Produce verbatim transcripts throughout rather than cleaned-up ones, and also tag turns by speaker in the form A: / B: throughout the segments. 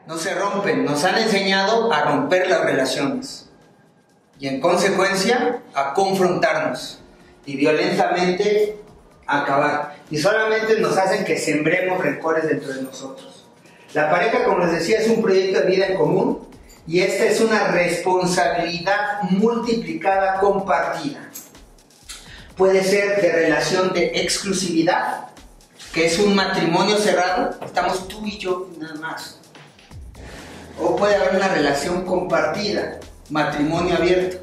A: no se rompen. Nos han enseñado a romper las relaciones y en consecuencia a confrontarnos y violentamente a acabar. Y solamente nos hacen que sembremos rencores dentro de nosotros. La pareja, como les decía, es un proyecto de vida en común y esta es una responsabilidad multiplicada, compartida. Puede ser de relación de exclusividad, que es un matrimonio cerrado, estamos tú y yo nada más. O puede haber una relación compartida, matrimonio abierto,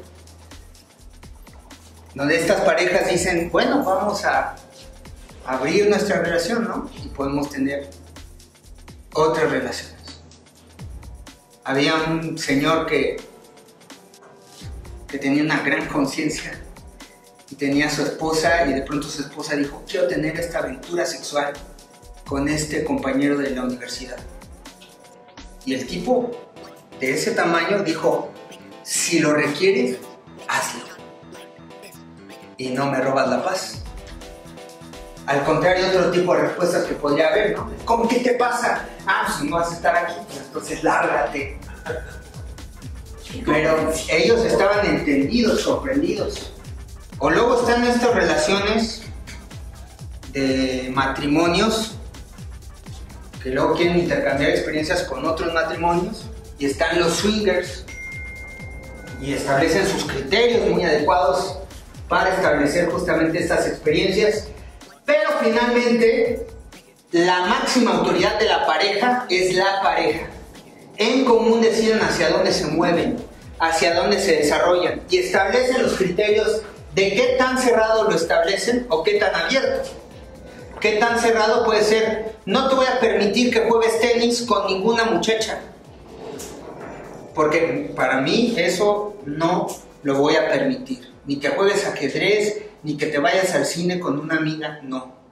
A: donde estas parejas dicen, bueno, vamos a abrir nuestra relación, ¿no? Y podemos tener otras relaciones. Había un señor que, que tenía una gran conciencia y tenía a su esposa y de pronto su esposa dijo, quiero tener esta aventura sexual con este compañero de la universidad. Y el tipo de ese tamaño dijo, si lo requieres, hazlo. Y no me robas la paz. Al contrario, otro tipo de respuestas que podría haber, ¿no? ¿Cómo qué te pasa? Ah, pues si no vas a estar aquí, pues entonces lárgate. Pero ellos estaban entendidos, sorprendidos. O luego están estas relaciones de matrimonios que luego quieren intercambiar experiencias con otros matrimonios y están los swingers y establecen sus criterios muy adecuados para establecer justamente estas experiencias, pero finalmente la máxima autoridad de la pareja es la pareja. En común deciden hacia dónde se mueven, hacia dónde se desarrollan y establecen los criterios de qué tan cerrado lo establecen o qué tan abierto. Qué tan cerrado puede ser, no te voy a permitir que juegues tenis con ninguna muchacha, porque para mí eso no lo voy a permitir, ni que juegues ajedrez, ni que te vayas al cine con una amiga, no.